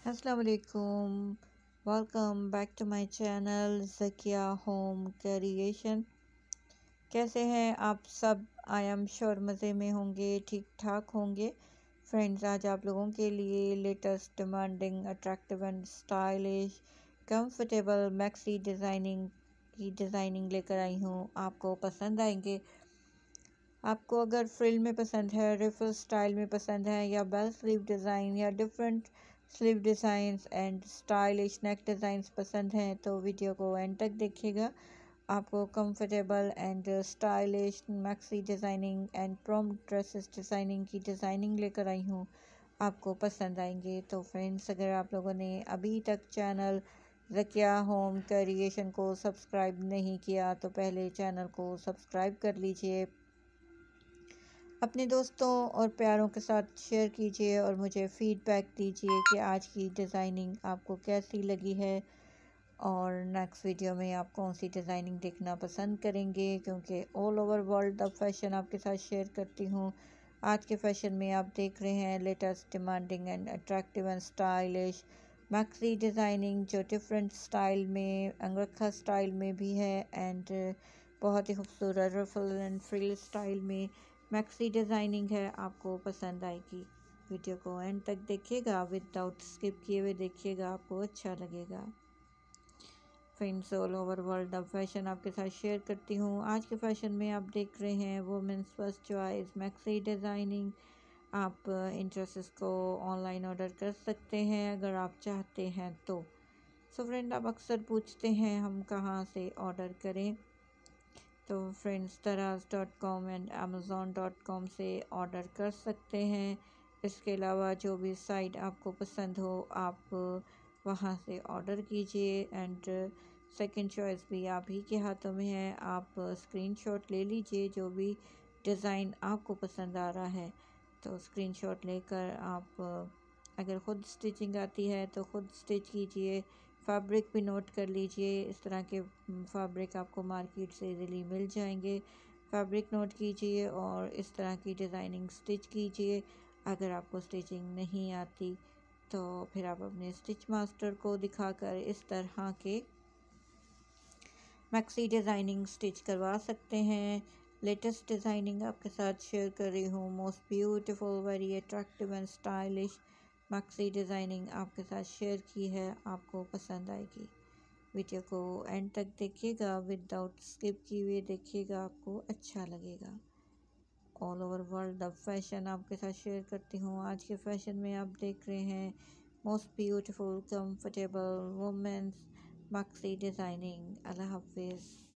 अस्सलाम वालेकुम। Welcome back to my channel Zakia Home Creation. कैसे हैं आप सब? आई एम श्योर मज़े में होंगे, ठीक ठाक होंगे। फ्रेंड्स, आज आप लोगों के लिए latest, demanding, attractive and stylish comfortable maxi designing लेकर आई हूँ। आपको पसंद आएंगे। आपको अगर फ्रिल में पसंद है, रिफल स्टाइल में पसंद है, या बेल स्लीव डिज़ाइन या different sleeve designs and stylish neck designs पसंद हैं तो वीडियो को एंड तक देखिएगा। आपको comfortable and stylish maxi designing and prompt dresses designing की डिज़ाइनिंग लेकर आई हूँ। आपको पसंद आएंगे। तो फ्रेंड्स, अगर आप लोगों ने अभी तक चैनल ज़किया होम क्रिएशन को सब्सक्राइब नहीं किया तो पहले चैनल को सब्सक्राइब कर लीजिए, अपने दोस्तों और प्यारों के साथ शेयर कीजिए और मुझे फ़ीडबैक दीजिए कि आज की डिज़ाइनिंग आपको कैसी लगी है और नेक्स्ट वीडियो में आप कौन सी डिज़ाइनिंग देखना पसंद करेंगे, क्योंकि all over world the fashion आपके साथ शेयर करती हूँ। आज के फैशन में आप देख रहे हैं latest, demanding and attractive and stylish maxi designing, जो डिफरेंट स्टाइल में, अंगरखा स्टाइल में भी है एंड बहुत ही खूबसूरत रफल एंड फ्रिल स्टाइल में मैक्सी डिज़ाइनिंग है। आपको पसंद आएगी। वीडियो को एंड तक देखिएगा, विदाउट स्किप किए हुए देखिएगा, आपको अच्छा लगेगा। Friends, all over world of fashion आपके साथ शेयर करती हूँ। आज के फैशन में आप देख रहे हैं women's first choice maxi designing. आप इन ड्रेसेस को ऑनलाइन ऑर्डर कर सकते हैं अगर आप चाहते हैं तो। सो फ्रेंड, आप अक्सर पूछते हैं हम कहाँ से ऑर्डर करें। तो फ्रेंड्स, दराज.com एंड amazon.com से ऑर्डर कर सकते हैं। इसके अलावा जो भी साइट आपको पसंद हो आप वहाँ से ऑर्डर कीजिए एंड सेकंड चॉइस भी आप ही के हाथों में है। आप स्क्रीनशॉट ले लीजिए, जो भी डिज़ाइन आपको पसंद आ रहा है तो स्क्रीनशॉट लेकर आप अगर ख़ुद स्टिचिंग आती है तो ख़ुद स्टिच कीजिए। फैब्रिक भी नोट कर लीजिए, इस तरह के फैब्रिक आपको मार्केट से इजीली मिल जाएंगे। फैब्रिक नोट कीजिए और इस तरह की डिज़ाइनिंग स्टिच कीजिए। अगर आपको स्टिचिंग नहीं आती तो फिर आप अपने स्टिच मास्टर को दिखाकर इस तरह के मैक्सी डिज़ाइनिंग स्टिच करवा सकते हैं। लेटेस्ट डिज़ाइनिंग आपके साथ शेयर कर रही हूँ। Most beautiful, very attractive and stylish maxi designing आपके साथ शेयर की है। आपको पसंद आएगी। वीडियो को एंड तक देखिएगा, विदाउट स्किप किए हुए देखिएगा, आपको अच्छा लगेगा। All over world of fashion आपके साथ शेयर करती हूँ। आज के फैशन में आप देख रहे हैं most beautiful comfortable women's maxi designing. अल्लाह हाफिज़।